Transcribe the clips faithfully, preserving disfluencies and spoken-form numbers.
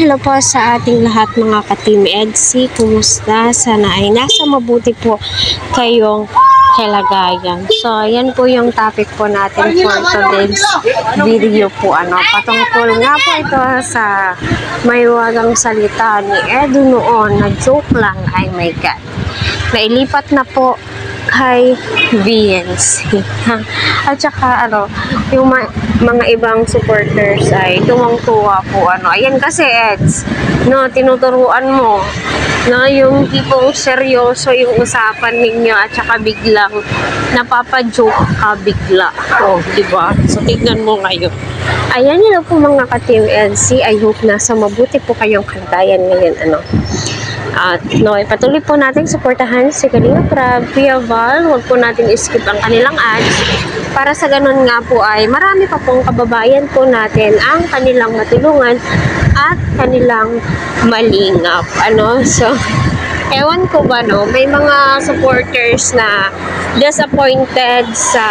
hello po sa ating lahat mga ka-Team Edsy. Kumusta? Sana ay nasa mabuti po kayong kalagayan. So, ayan po yung topic po natin for today's video po. Ano, patungkol nga po ito sa may wagang salita ni Edu noon na joke lang, ay my God. Nailipat na po kay V N C. At saka ano, yung ma mga ibang supporters ay tuwang-tuwa po. Ano, ayan kasi Eds, no, tinuturuan mo na yung tipong seryoso yung usapan ninyo at saka biglang napapajoke ka bigla. Oh, di ba? So tignan mo ngayon. Ayan yun po mga ka-Team Edsy. I hope nasa mabuti po kayong kalagayan ngayon. Ano? At no, patuloy po natin suportahan si Kalinga Prab, Kuya Val. Huwag po natin skip ang kanilang ads para sa ganun nga po ay marami pa pong kababayan po natin ang kanilang matulungan at kanilang malingap. Ano? So, ewan ko ba no, may mga supporters na disappointed sa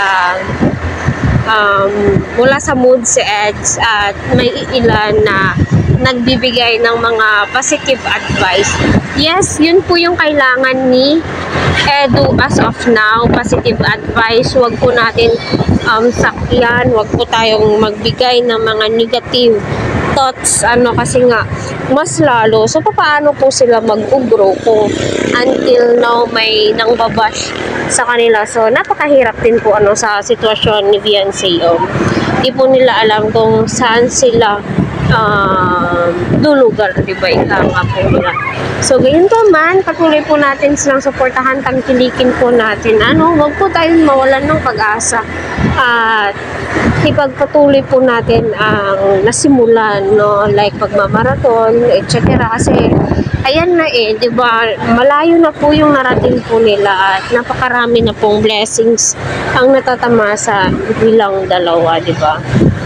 um, mula sa mood si Eds at may ilan na nagbibigay ng mga positive advice. Yes, yun po yung kailangan ni Edu as of now, positive advice. Huwag po natin um, sakyan, huwag po tayong magbigay ng mga negative thoughts, ano, kasi nga mas lalo. So, paano po sila mag-ugro kung until now may nang babash sa kanila? So, napakahirap din po ano sa sitwasyon ni V N C. Um, di po nila alam kung saan sila um, lulugar, diba? Ika nga po nila. So, gayon po man, patuloy po natin silang suportahan, tangkilikin po natin. Ano, wag po tayong mawalan ng pag-asa. At ipagpatuloy po natin ang nasimulan, no? Like pagmamarathon, et cetera. Kasi, ayan na eh, di ba? Malayo na po yung narating po nila at napakarami na pong blessings ang natatamasa bilang dalawa, di ba?